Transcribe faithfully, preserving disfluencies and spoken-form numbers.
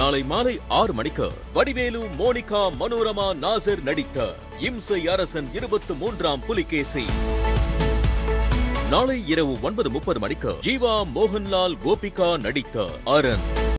நாளை மாலை ஆறு மணிக்கு வடிவேலு, மோனிகா, மனோரமா, நாசர் நடித்த இம்சை அரசன் இருபத்தி மூன்றாம் புலிகேசி. நாளை இரவு ஒன்பது முப்பது மணிக்கு ஜீவா, மோகன்லால், கோபிகா நடித்த அரண்.